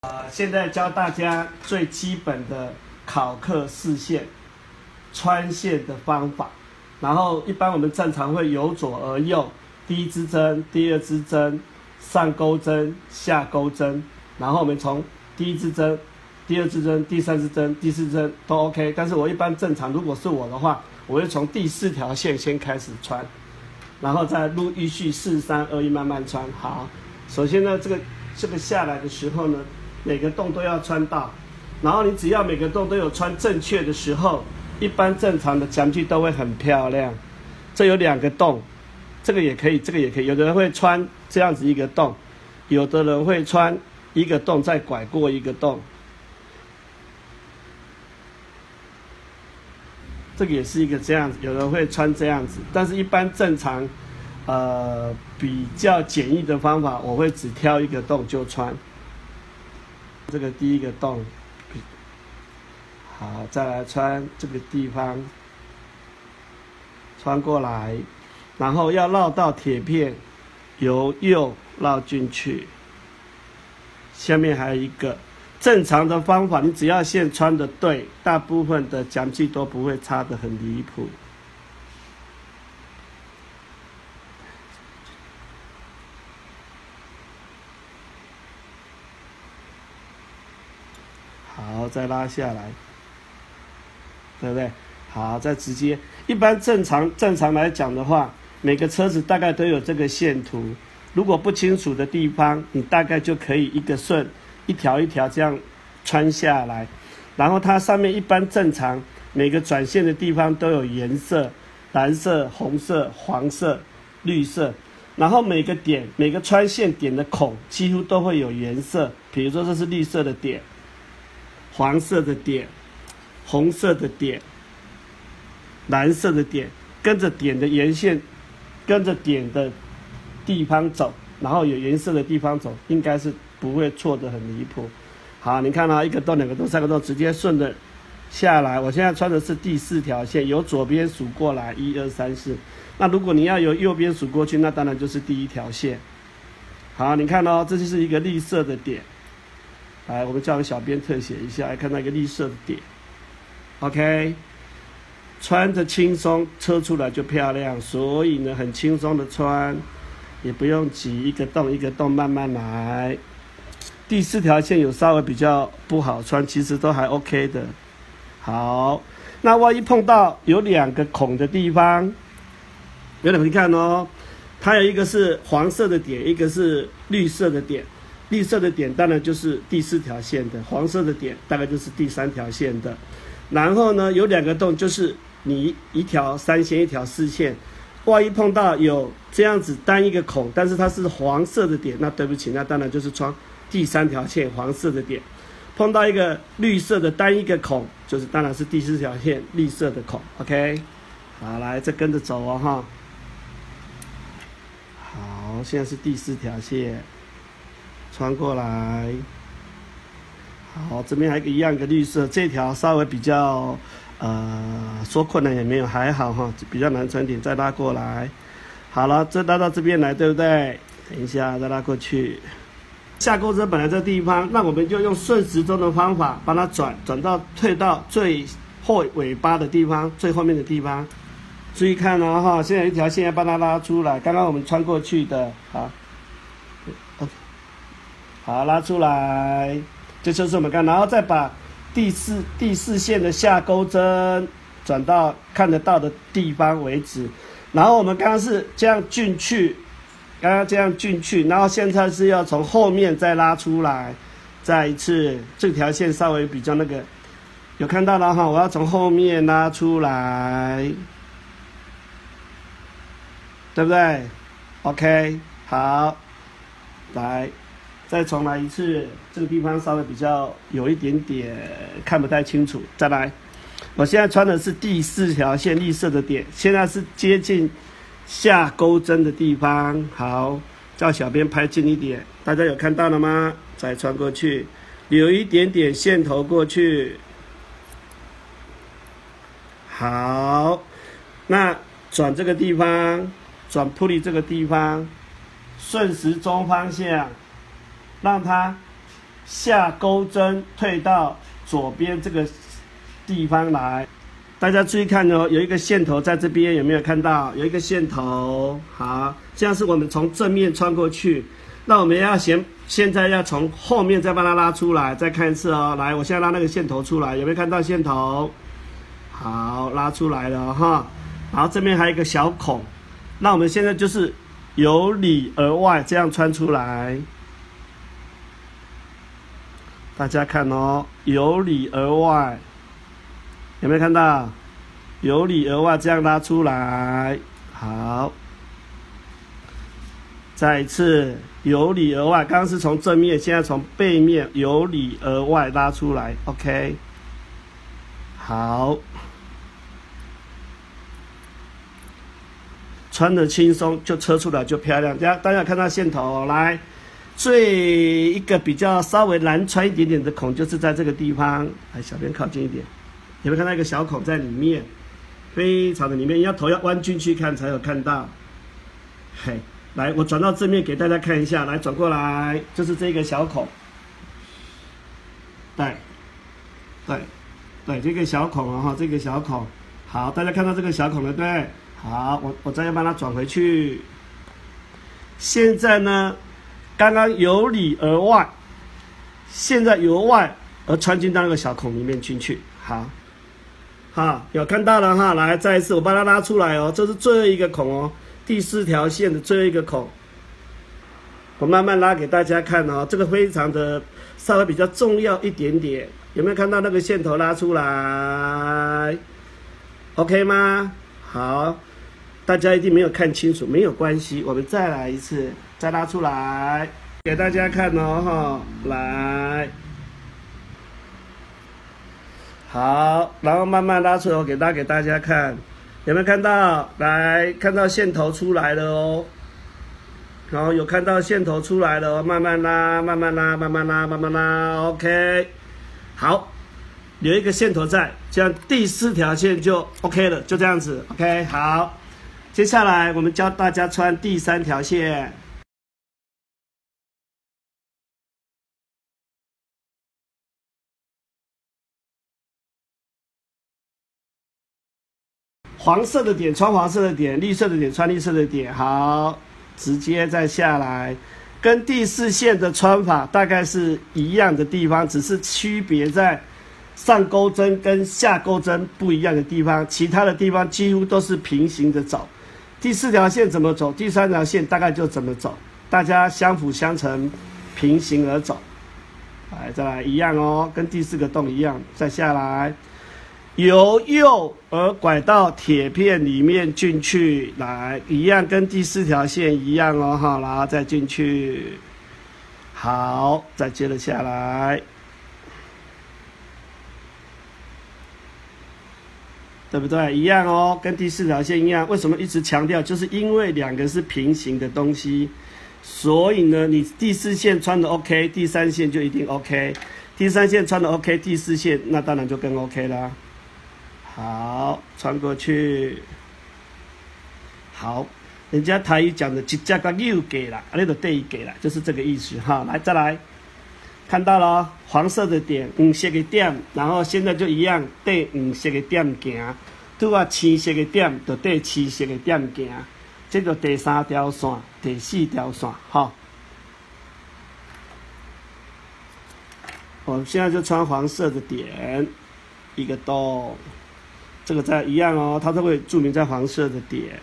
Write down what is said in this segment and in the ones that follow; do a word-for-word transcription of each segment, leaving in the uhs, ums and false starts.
啊、呃，现在教大家最基本的考课视线、穿线的方法。然后一般我们正常会由左而右，第一支针、第二支针、上钩针、下钩针，然后我们从第一支针、第二支针、第三支针、第四支针都 OK。但是我一般正常，如果是我的话，我会从第四条线先开始穿，然后再陆依序四三二一慢慢穿。好，首先呢，这个这个下来的时候呢，每个洞都要穿到，然后你只要每个洞都有穿正确的时候，一般正常的讲句都会很漂亮。这有两个洞，这个也可以，这个也可以。有的人会穿这样子一个洞，有的人会穿一个洞再拐过一个洞。这个也是一个这样子，有人会穿这样子，但是一般正常，呃，比较简易的方法，我会只挑一个洞就穿。这个第一个洞。好，再来穿这个地方，穿过来，然后要绕到铁片，由右绕进去。下面还有一个正常的方法，你只要线穿的对，大部分的讲句都不会差得很离谱。好，再拉下来。对不对？好，再直接。一般正常正常来讲的话，每个车子大概都有这个线图。如果不清楚的地方，你大概就可以一个顺一条一条这样穿下来。然后它上面一般正常每个转线的地方都有颜色，蓝色、红色、黄色、绿色。然后每个点每个穿线点的孔几乎都会有颜色。比如说这是绿色的点，黄色的点。红色的点，蓝色的点，跟着点的沿线，跟着点的地方走，然后有颜色的地方走，应该是不会错得很离谱。好，你看啊，一个洞、两个洞、三个洞，直接顺着下来。我现在穿的是第四条线，由左边数过来，一二三四。那如果你要由右边数过去，那当然就是第一条线。好，你看哦，这就是一个绿色的点。来，我们叫小编特写一下，来看到一个绿色的点。OK， 穿着轻松，车出来就漂亮，所以呢，很轻松的穿，也不用急，一个洞一个洞慢慢来。第四条线有稍微比较不好穿，其实都还 OK 的。好，那万一碰到有两个孔的地方，有两个你看哦，它有一个是黄色的点，一个是绿色的点。绿色的点当然就是第四条线的，黄色的点大概就是第三条线的。然后呢，有两个洞，就是你一条三线，一条四线。万一碰到有这样子单一个孔，但是它是黄色的点，那对不起，那当然就是穿第三条线黄色的点。碰到一个绿色的单一个孔，就是当然是第四条线绿色的孔。OK， 好，来再跟着走哦哈。好，现在是第四条线，穿过来。好，这边还有一样一个绿色，这条稍微比较，呃，说困难也没有，还好哈，比较难穿点，再拉过来。好了，这拉到这边来，对不对？等一下再拉过去。下钩针本来这个地方，那我们就用顺时钟的方法帮它转，转到退到最后尾巴的地方，最后面的地方。注意看哦哈，现在有一条线要帮它拉出来，刚刚我们穿过去的，好，好，拉出来。这就是我们看，然后再把第四第四线的下钩针转到看得到的地方为止。然后我们刚刚是这样进去，刚刚这样进去，然后现在是要从后面再拉出来。再一次，这条线稍微比较那个，有看到了哈？我要从后面拉出来，对不对 ？OK， 好，来。再重来一次，这个地方稍微比较有一点点看不太清楚。再来，我现在穿的是第四条线绿色的点，现在是接近下钩针的地方。好，叫小编拍近一点，大家有看到了吗？再穿过去，留一点点线头过去。好，那转这个地方，转pulley这个地方，顺时钟方向。让它下钩针退到左边这个地方来。大家注意看哦，有一个线头在这边，有没有看到？有一个线头，好，这样是我们从正面穿过去。那我们要先，现在要从后面再把它拉出来，再看一次哦。来，我现在拉那个线头出来，有没有看到线头？好，拉出来了哈。然后这边还有一个小孔，那我们现在就是由里而外这样穿出来。大家看哦，由里而外。有没有看到？由里而外这样拉出来，好。再一次，由里而外，刚刚是从正面，现在从背面由里而外拉出来 ，OK。好，穿得轻松就车出来就漂亮。大家大家看到线头，来，最一个比较稍微难穿一点点的孔就是在这个地方，来，小边靠近一点。有没有看到一个小孔在里面？非常的里面，要头要弯进去看才有看到。嘿，来，我转到正面给大家看一下，来转过来，就是这个小孔。对，对，对，这个小孔啊哈，这个小孔。好，大家看到这个小孔了，对？好，我我再要把它转回去。现在呢，刚刚由里而外，现在由外而穿进到那个小孔里面进去。好。好，有看到了哈，来再一次，我把它拉出来哦，这是最后一个孔哦，第四条线的最后一个孔，我慢慢拉给大家看哦，这个非常的稍微比较重要一点点，有没有看到那个线头拉出来 ？OK 吗？好，大家一定没有看清楚，没有关系，我们再来一次，再拉出来给大家看哦哈，来。好，然后慢慢拉出来，我给拉给大家看，有没有看到？来，看到线头出来了哦。然后有看到线头出来了哦，慢慢拉，慢慢拉，慢慢拉，慢慢拉 ，OK。好，有一个线头在，这样第四条线就 OK 了，就这样子 ，OK。好，接下来我们教大家穿第三条线。黄色的点穿黄色的点，绿色的点穿绿色的点。好，直接再下来，跟第四线的穿法大概是一样的地方，只是区别在上钩针跟下钩针不一样的地方，其他的地方几乎都是平行的走。第四条线怎么走，第三条线大概就怎么走，大家相辅相成，平行而走。来，再来一样哦，跟第四个洞一样，再下来。由右而拐到铁片里面进去，来一样跟第四条线一样哦，哈，然后再进去，好，再接了下来，对不对？一样哦，跟第四条线一样。为什么一直强调？就是因为两个是平行的东西，所以呢，你第四线穿的 OK， 第三线就一定 OK， 第三线穿的 OK， 第四线那当然就更 OK 啦。好，穿过去。好，人家台语讲的一只个右给啦，那个对给啦，就是这个意思哈。来，再来，看到了哦，黄色的点，黄色的点，然后现在就一样，对黄色的点行，拄啊青色的点，就对青色的点行，这就第三条线，第四条线，哈。我现在就穿黄色的点，一个洞。这个在一样哦，它都会注明在黄色的点。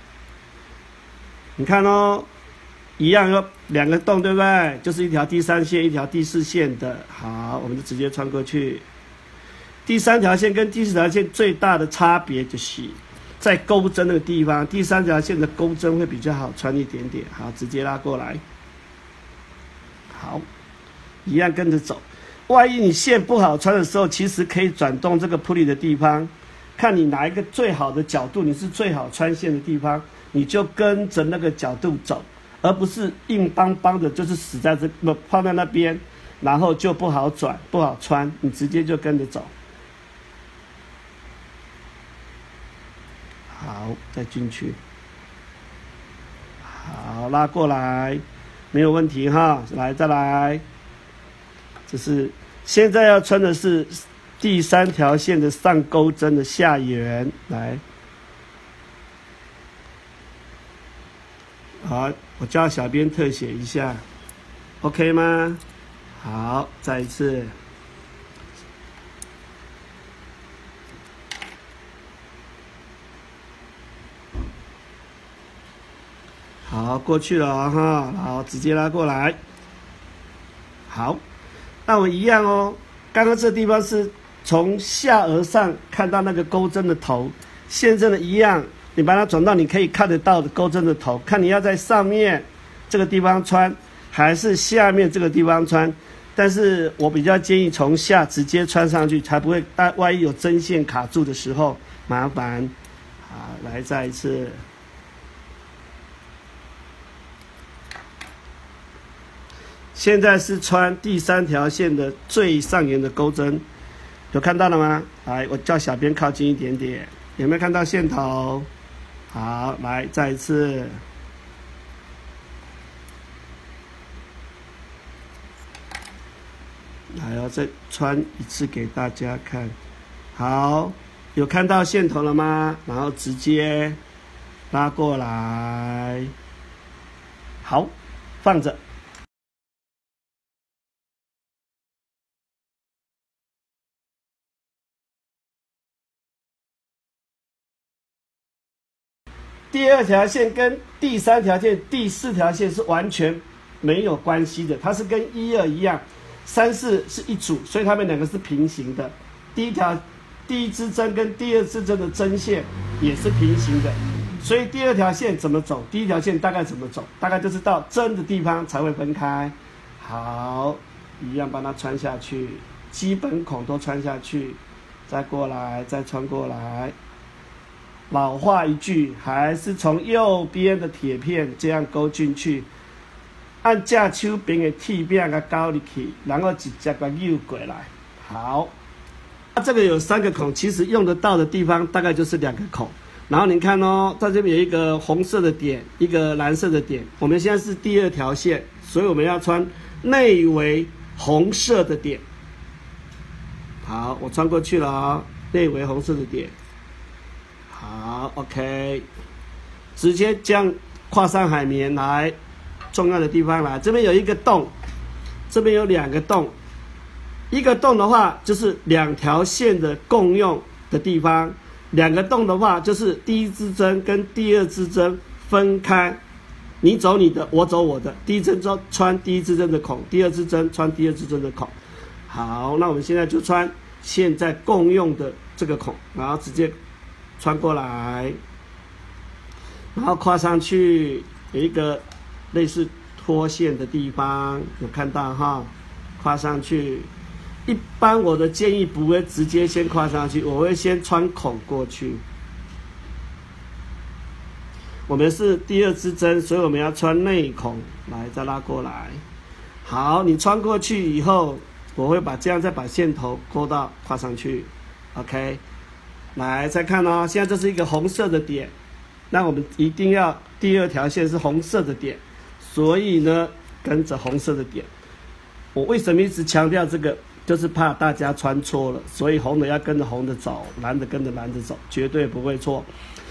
你看哦，一样有两个洞，对不对？就是一条第三线，一条第四线的。好，我们就直接穿过去。第三条线跟第四条线最大的差别就是在钩针那个地方，第三条线的钩针会比较好穿一点点。好，直接拉过来。好，一样跟着走。万一你线不好穿的时候，其实可以转动这个pulley的地方。看你哪一个最好的角度，你是最好穿线的地方，你就跟着那个角度走，而不是硬邦邦的，就是死在这不放在那边，然后就不好转不好穿，你直接就跟着走。好，再进去，好，拉过来，没有问题哈。来，再来， 这是现在要穿的是第三条线的上钩针的下缘，来，好，我叫小编特写一下 ，OK 吗？好，再一次。好，过去了哦哈，好，直接拉过来。好，那我们一样哦。刚刚这地方是从下而上看到那个钩针的头，现在呢一样，你把它转到你可以看得到的钩针的头，看你要在上面这个地方穿，还是下面这个地方穿。但是我比较建议从下直接穿上去，才不会万一有针线卡住的时候麻烦。好，来再一次。现在是穿第三条线的最上沿的钩针，有看到了吗？来，我叫小编靠近一点点，有没有看到线头？好，来再一次。还要再穿一次给大家看。好，有看到线头了吗？然后直接拉过来。好，放着。第二条线跟第三条线、第四条线是完全没有关系的，它是跟一二一样，三四是一组，所以它们两个是平行的。第一条、第一支针跟第二支针的针线也是平行的，所以第二条线怎么走，第一条线大概怎么走，大概就是到针的地方才会分开。好，一样把它穿下去，基本孔都穿下去，再过来，再穿过来。老话一句，还是从右边的铁片这样勾进去，按架手边的铁片给勾进去，然后直接给扭过来。好，那这个有三个孔，其实用得到的地方大概就是两个孔。然后你看哦，在这边有一个红色的点，一个蓝色的点。我们现在是第二条线，所以我们要穿内围红色的点。好，我穿过去了哦，内围红色的点。好 ，OK， 直接这样跨上海绵来，重要的地方来，这边有一个洞，这边有两个洞，一个洞的话就是两条线的共用的地方，两个洞的话就是第一支针跟第二支针分开，你走你的，我走我的，第一针穿第一支针的孔，第二支针穿第二支针的孔。好，那我们现在就穿现在共用的这个孔，然后直接穿过来，然后跨上去，有一个类似脱线的地方，有看到哈？跨上去，一般我的建议不会直接先跨上去，我会先穿孔过去。我们是第二支针，所以我们要穿内孔，来再拉过来。好，你穿过去以后，我会把这样再把线头勾到跨上去 ，OK。来，再看哦，现在这是一个红色的点，那我们一定要第二条线是红色的点，所以呢，跟着红色的点。我为什么一直强调这个？就是怕大家穿错了，所以红的要跟着红的走，蓝的跟着蓝的走，绝对不会错。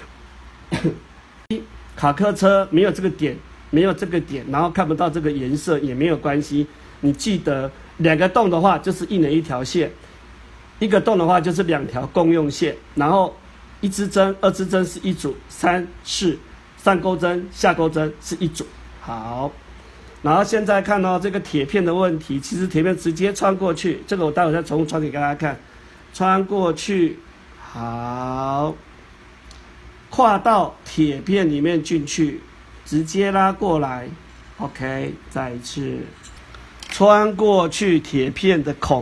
卡客车没有这个点，没有这个点，然后看不到这个颜色也没有关系。你记得两个洞的话，就是一人一条线。一个洞的话就是两条共用线，然后一支针、二支针是一组，三、四上钩针、下钩针是一组。好，然后现在看到、哦、这个铁片的问题，其实铁片直接穿过去，这个我待会再重复穿给大家看，穿过去，好，跨到铁片里面进去，直接拉过来 ，OK， 再一次穿过去铁片的孔。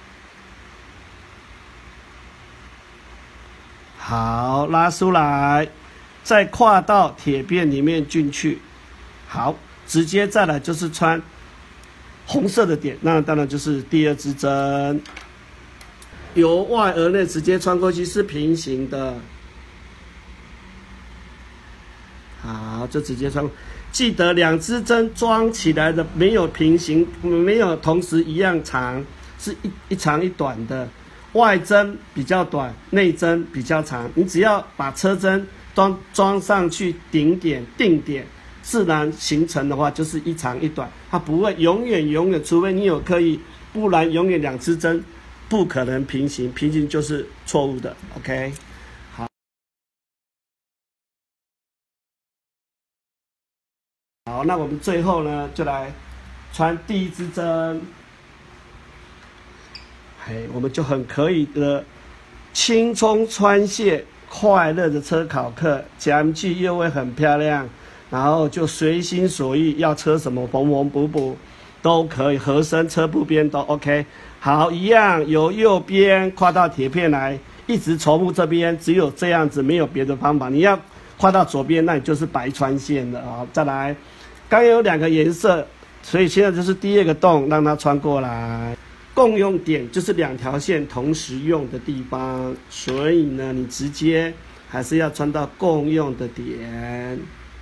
好，拉出来，再跨到铁片里面进去。好，直接再来就是穿红色的点，那当然就是第二支针，由外而内直接穿过去是平行的。好，就直接穿。 记得两支针装起来的没有平行，没有同时一样长，是一一长一短的。外针比较短，内针比较长。你只要把车针装装上去顶点定点，自然形成的话就是一长一短，它不会永远永远，除非你有刻意，不然永远两支针不可能平行，平行就是错误的。OK， 好，好，那我们最后呢就来穿第一支针。嘿，我们就很可以的轻松穿卸快乐的车考课，讲句又会很漂亮，然后就随心所欲，要车什么缝缝补补都可以，合身车部边都 OK。好，一样由右边跨到铁片来，一直重复这边，只有这样子，没有别的方法。你要跨到左边，那你就是白穿线的啊。再来，刚有两个颜色，所以现在就是第二个洞，让它穿过来。共用点就是两条线同时用的地方，所以呢，你直接还是要穿到共用的点。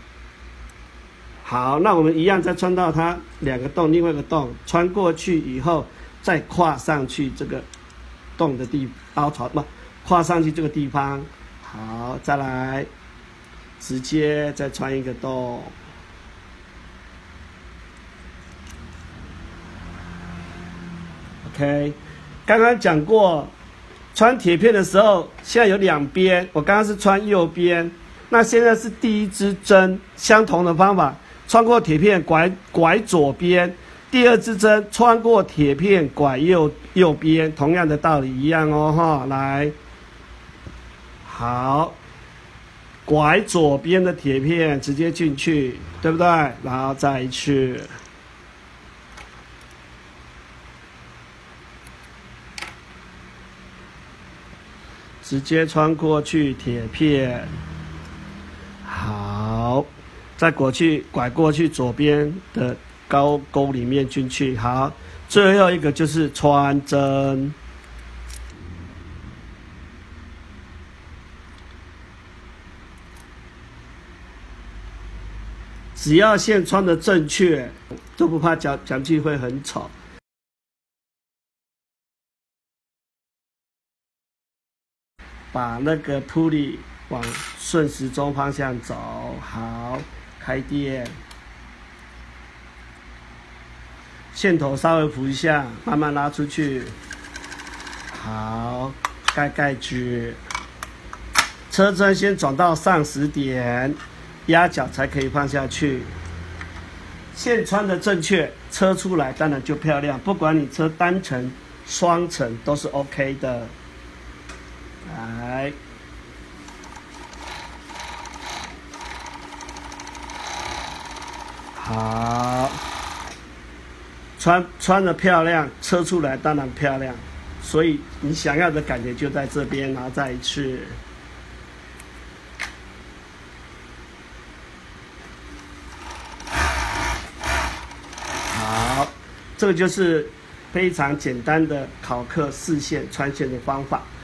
好，那我们一样再穿到它两个洞，另外一个洞穿过去以后，再跨上去这个洞的地凹槽，不，跨上去这个地方。好，再来，直接再穿一个洞。OK， 刚刚讲过，穿铁片的时候，现在有两边，我刚刚是穿右边，那现在是第一支针，相同的方法，穿过铁片拐拐左边，第二支针穿过铁片拐右右边，同样的道理一样哦哈，来，好，拐左边的铁片直接进去，对不对？然后再一次。直接穿过去铁片，好，再过去拐过去左边的高沟里面进去，好，最后一个就是穿针，只要线穿的正确，都不怕讲讲句会很丑。把那个铺里往顺时钟方向走，好，开电，线头稍微扶一下，慢慢拉出去，好，盖盖子，车针先转到上十点，压脚才可以放下去。线穿的正确，车出来当然就漂亮，不管你车单层、双层都是 OK 的。来，好，穿穿的漂亮，车出来当然漂亮，所以你想要的感觉就在这边，然后再一次，好，这个就是非常简单的考课视线穿线的方法。